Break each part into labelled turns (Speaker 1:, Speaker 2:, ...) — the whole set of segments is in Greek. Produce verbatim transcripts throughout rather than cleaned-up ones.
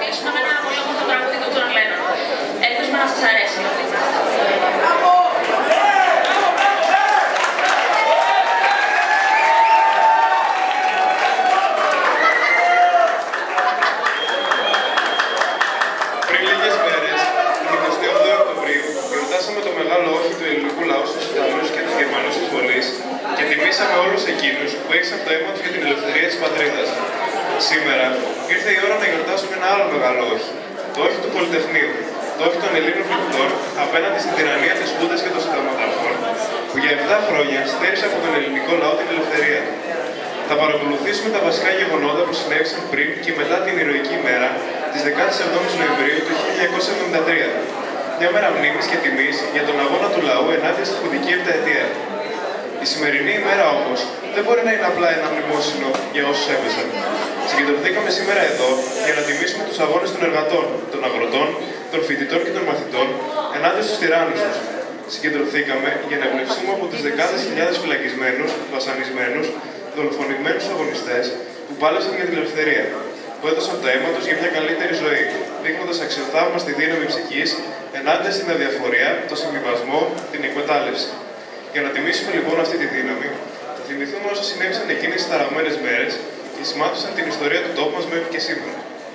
Speaker 1: κλείσουμε με ένα πολύ όμορφο τραγούδι του Τζον Λένον. Ελπίζουμε να σας αρέσει.
Speaker 2: Πριν λίγες μέρες, την εικοστή όγδοη Οκτωβρίου, γιορτάσαμε το μεγάλο όχι του ελληνικού λαού στους Ιταλούς και τους Γερμανούς εισβολείς και τιμήσαμε όλους εκείνους που έξαν το αίμα τους για την ελευθερία της πατρίδας. Σήμερα ήρθε η ώρα να γιορτάσουμε ένα άλλο μεγάλο όχι, το όχι του Πολυτεχνείου, το όχι των Ελλήνων φοιτητών απέναντι στην τυραννία της Χούντας και των συνταγματαρχών, που για επτά χρόνια στέρισε από τον ελληνικό λαό την ελευθερία του. Θα παρακολουθήσουμε τα βασικά γεγονότα που συνέβησαν πριν και μετά την ηρωική ημέρα της δεκάτη εβδόμης Νοεμβρίου του χίλια εννιακόσια εβδομήντα τρία. Μια μέρα μνήμης και τιμής για τον αγώνα του λαού ενάντια στη χουντική επταετία. Η σημερινή ημέρα όμως δεν μπορεί να είναι απλά ένα μνημόσυνο για όσους έπεσαν. Συγκεντρωθήκαμε σήμερα εδώ για να τιμήσουμε τους αγώνες των εργατών, των αγροτών, των φοιτητών και των μαθητών ενάντια στους τυράννους τους. Συγκεντρωθήκαμε για να εμπνευστούμε από τους δεκάδες χιλιάδες φυλακισμένους, βασανισμένους, δολοφονημένους αγωνιστές που πάλεψαν για την ελευθερία, που έδωσαν το αίμα τους για μια καλύτερη ζωή, δείχνοντας αξιοθαύμαστη δύναμη ψυχής ενάντια στην αδιαφορία, το συμβιβασμό, την εκμετάλλευση. Για να τιμήσουμε λοιπόν αυτή τη δύναμη, θα θυμηθούμε όσα συνέβησαν εκείνες τις ταραγμένες μέρες και σημάτωσαν την ιστορία του τόπου μας μέχρι και σήμερα.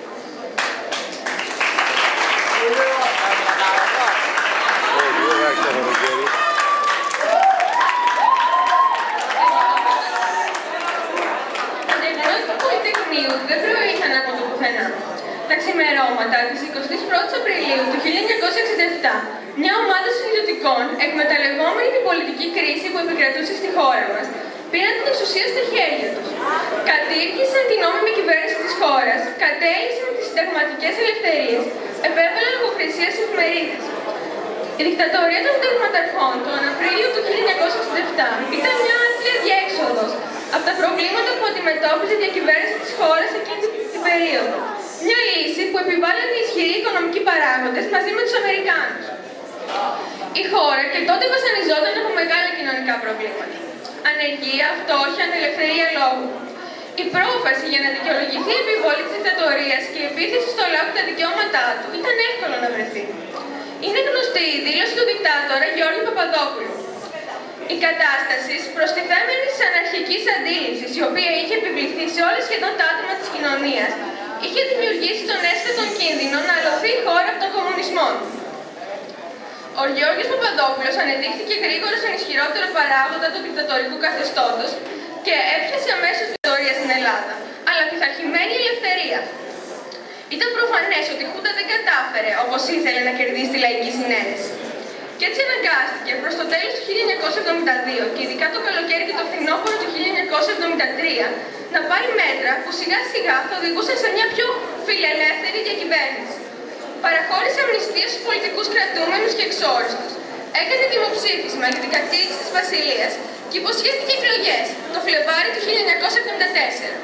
Speaker 3: Δεν προήλθαν από το πουθενά. Τα ξημερώματα της εικοστής πρώτης Απριλίου του χίλια εννιακόσια εξήντα επτά, μια ομάδα στρατιωτικών, εκμεταλλευόμενη την πολιτική κρίση που επικρατούσε στη χώρα μας, πήραν την εξουσία στα χέρια τους. Κατήργησαν την νόμιμη κυβέρνηση της χώρας, κατέλυσαν τις συνταγματικές ελευθερίες, επέβαλαν λογοκρισία στις εφημερίδες. Η δικτατορία των συνταγματαρχών τον Απρίλιο του χίλια εννιακόσια εξήντα επτά ήταν μια άθλια διέξοδος από τα προβλήματα που αντιμετώπιζε η διακυβέρνηση της χώρας εκείνη την περίοδο. Μια λύση που επιβάλλαν οι ισχυροί οικονομικοί παράγοντες μαζί με τους Αμερικάνους. Η χώρα και τότε βασανιζόταν από μεγάλα κοινωνικά προβλήματα. Ανεργία, φτώχεια, ανελευθερία λόγου. Η πρόφαση για να δικαιολογηθεί η επιβολή της δικτατορίας και η επίθεση στο λαό και τα δικαιώματά του ήταν εύκολο να βρεθεί. Είναι γνωστή η δήλωση του δικτάτορα Γιώργη Παπαδόπουλου. Η κατάσταση προστιθέμενη της αναρχικής αντίληψης, η οποία είχε επιβληθεί σε όλα σχεδόν τα άτομα της κοινωνίας, είχε δημιουργήσει τον αίσθητο κίνδυνο να αλωθεί η χώρα από τον κομμουνισμό. Ο Γιώργης Παπαδόπουλος ανεδείχθηκε γρήγορα στον ισχυρότερο παράγοντα του δικτατορικού καθεστώτος και έπιασε αμέσως την ιστορία στην Ελλάδα, αλλά πειθαρχημένη ελευθερία. Ήταν προφανές ότι η Χούντα δεν κατάφερε, όπως ήθελε, να κερδίσει τη λαϊκή συνένεση. Και έτσι αναγκάστηκε προς το τέλος του χίλια εννιακόσια εβδομήντα δύο και ειδικά το καλοκαίρι και το φθινόπωρο του χίλια εννιακόσια εβδομήντα τρία να πάρει μέτρα που σιγά σιγά θα οδηγούσαν σε μια πιο φιλελεύθερη διακυβέρνηση. Παραχώρησε αμνηστία στους πολιτικούς κρατούμενους και εξόριστους. Έκανε δημοψήφισμα για την κατήργηση της Βασιλείας και υποσχέθηκε εκλογές το Φλεβάρι του χίλια εννιακόσια εβδομήντα τέσσερα.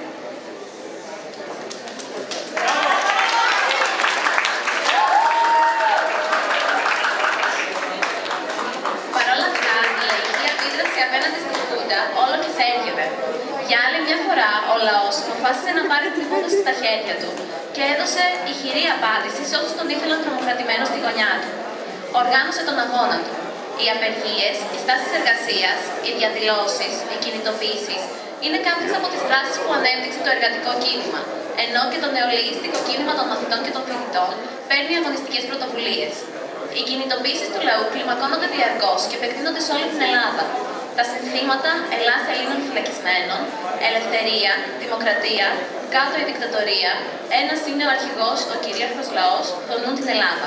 Speaker 1: Απέναντι στη Χούντα, όλο και θέργευε. Για άλλη μια φορά, ο λαός αποφάσισε να πάρει τη Χούντα στα χέρια του και έδωσε ηχηρή απάντηση σε όσους τον ήθελαν τρομοκρατημένο στη γωνιά του. Οργάνωσε τον αγώνα του. Οι απεργίες, οι στάσεις εργασίας, οι διαδηλώσεις, οι κινητοποιήσεις είναι κάποιες από τις δράσεις που ανέπτυξε το εργατικό κίνημα, ενώ και το νεολαίστικο κίνημα των μαθητών και των φοιτητών παίρνει αγωνιστικές πρωτοβουλίες. Οι κινητοποιήσεις του λαού κλιμακώνονται διαρκώς και επεκτείνονται σε όλη την Ελλάδα. Τα συνθήματα «Ελλάς Ελλήνων φυλακισμένων», «Ελευθερία», «Δημοκρατία», «Κάτω η δικτατορία», «Ένας είναι ο αρχηγός, ο κυρίαρχος λαός», τονούν την Ελλάδα.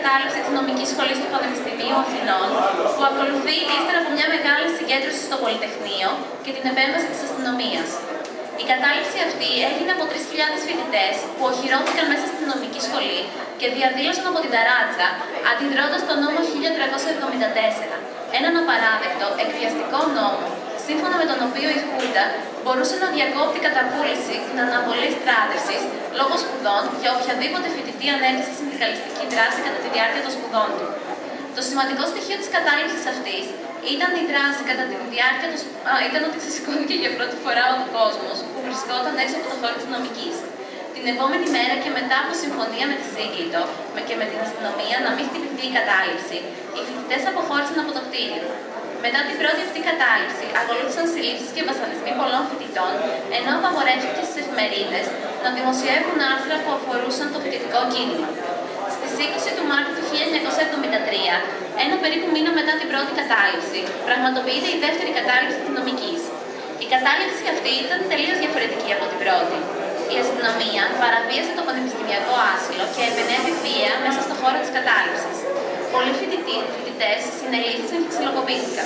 Speaker 1: κατάληψη της νομικής σχολής του Πανεπιστημίου Αθηνών, που ακολουθεί ύστερα από μια μεγάλη συγκέντρωση στο Πολυτεχνείο και την επέμβαση της αστυνομίας. Η κατάληψη αυτή έγινε από τρεις χιλιάδες φοιτητές που οχυρώθηκαν μέσα στην νομική σχολή και διαδήλωσαν από την ταράτσα, αντιδρώντας τον νόμο χίλια τριακόσια εβδομήντα τέσσερα, έναν απαράδεκτο, εκβιαστικό νόμο, σύμφωνα με τον οποίο η Χούντα μπορούσε να διακόπτει κατά βούληση την αναβολή στράτευσης λόγω σπουδών για οποιαδήποτε φοιτητή ανέλθει στη συνδικαλιστική δράση κατά τη διάρκεια των σπουδών του. Το σημαντικό στοιχείο της κατάληψης αυτής ήταν η δράση κατά τη διάρκεια των σπουδών, ήταν ότι ξεσηκώθηκε για πρώτη φορά ο κόσμος που βρισκόταν έξω από το χώρο της νομικής. Την επόμενη μέρα και μετά από συμφωνία με τη Σύγκλιτο και με την αστυνομία να μην χτυπηθεί η κατάληψη, οι φοιτητές αποχώρησαν από το κτίριο. Μετά την πρώτη αυτή κατάληψη, ακολούθησαν συλλήψεις και βασανισμοί πολλών φοιτητών, ενώ απαγορεύτηκε στις εφημερίδες να δημοσιεύουν άρθρα που αφορούσαν το φοιτητικό κίνημα. Στις είκοσι του Μάρτιου του χίλια εννιακόσια εβδομήντα τρία, ένα περίπου μήνα μετά την πρώτη κατάληψη, πραγματοποιείται η δεύτερη κατάληψη της νομικής. Η κατάληψη αυτή ήταν τελείως διαφορετική από την πρώτη. Η αστυνομία παραβίασε το πανεπιστημιακό άσυλο και επενέβη βία μέσα στο χώρο της κατάληψης. Πολλοί φοιτητές συνελήφθησαν και ξυλοκοπήθηκαν.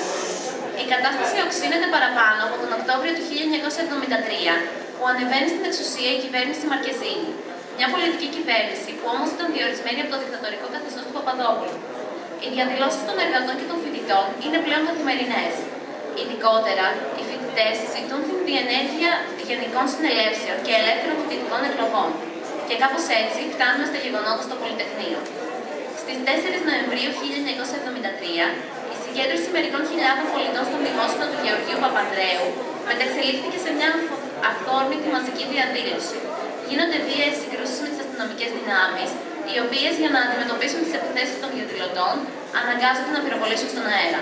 Speaker 1: Η κατάσταση οξύνεται παραπάνω από τον Οκτώβριο του χίλια εννιακόσια εβδομήντα τρία, που ανεβαίνει στην εξουσία η κυβέρνηση Μαρκεζίνη. Μια πολιτική κυβέρνηση που όμως ήταν διορισμένη από το δικτατορικό καθεστώς του Παπαδόπουλου. Οι διαδηλώσεις των εργατών και των φοιτητών είναι πλέον καθημερινές. Ειδικότερα, οι φοιτητές ζητούν την διενέργεια γενικών συνελεύσεων και ελεύθερων φοιτητικών εκλογών. Και κάπως έτσι φτάνουμε στα γεγονότα στο Πολυτεχνείο. Στις τέσσερις Νοεμβρίου χίλια εννιακόσια εβδομήντα τρία, η συγκέντρωση μερικών χιλιάδων πολιτών στο μνημόσυνο του Γεωργίου Παπανδρέου μεταξελίχθηκε σε μια αυθόρμητη μαζική διαδήλωση. Γίνονται βίαιες συγκρούσεις με τις αστυνομικές δυνάμεις, οι οποίες για να αντιμετωπίσουν τις επιθέσεις των διαδηλωτών αναγκάζονται να πυροβολήσουν στον αέρα.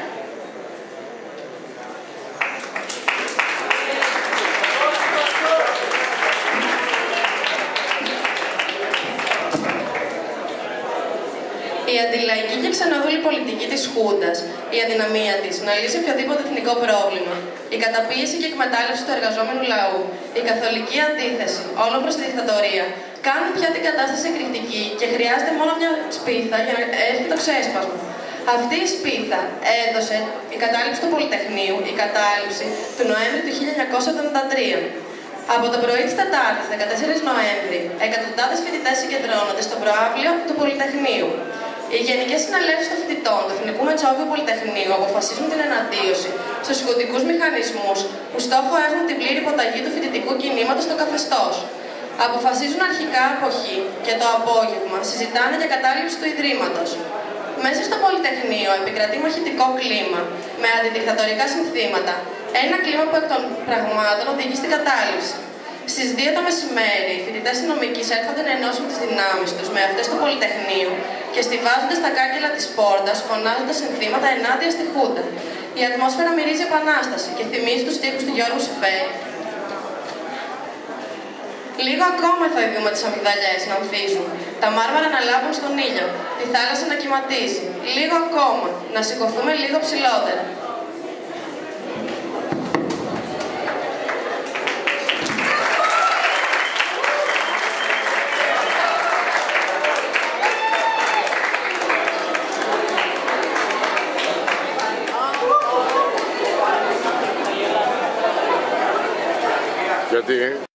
Speaker 4: Η αντιλαϊκή και ξενοδούλη πολιτική της Χούντας, η αδυναμία της να λύσει οποιοδήποτε εθνικό πρόβλημα, η καταπίεση και εκμετάλλευση του εργαζόμενου λαού, η καθολική αντίθεση, όλο προς τη δικτατορία, κάνουν πια την κατάσταση εκρηκτική και χρειάζεται μόνο μια σπίθα για να έρθει το ξέσπασμα. Αυτή η σπίθα έδωσε η κατάληψη του Πολυτεχνείου, η κατάληψη του Νοέμβρη του χίλια εννιακόσια εβδομήντα τρία. Από το πρωί της Τετάρτης, δεκατέσσερις Νοέμβρη, εκατοντάδες φοιτητές συγκεντρώνονται στο προαύλιο του Πολυτεχνείου. Οι Γενικές Συνελεύσεις των Φοιτητών του Εθνικού Μετσόβιου Πολυτεχνείου αποφασίζουν την εναντίωση στους σκοτεινούς μηχανισμούς που στόχο έχουν την πλήρη υποταγή του φοιτητικού κινήματος στο καθεστώς. Αποφασίζουν αρχικά αποχή και το απόγευμα συζητάνε για κατάληψη του Ιδρύματος. Μέσα στο Πολυτεχνείο επικρατεί μαχητικό κλίμα με αντιδικτατορικά συνθήματα. Ένα κλίμα που εκ των πραγμάτων οδηγεί στην κατάληψη. Στις δύο το μεσημέρι, οι φοιτητές της νομικής έρχονται να ενώσουν τις δυνάμεις τους με αυτές του Πολυτεχνείου και στιβάζονται στα κάγκελα της πόρτας, φωνάζοντας συνθήματα ενάντια στη Χούντα. Η ατμόσφαιρα μυρίζει επανάσταση και θυμίζει τους στίχους του Γιώργου Σεφέρη. Λίγο ακόμα θα δούμε τις αμυγδαλιές να ανθίζουν, τα μάρμαρα να λάβουν στον ήλιο, τη θάλασσα να κυματίζει. Λίγο ακόμα, να σηκωθούμε λίγο ψηλότερα.
Speaker 5: Γιατί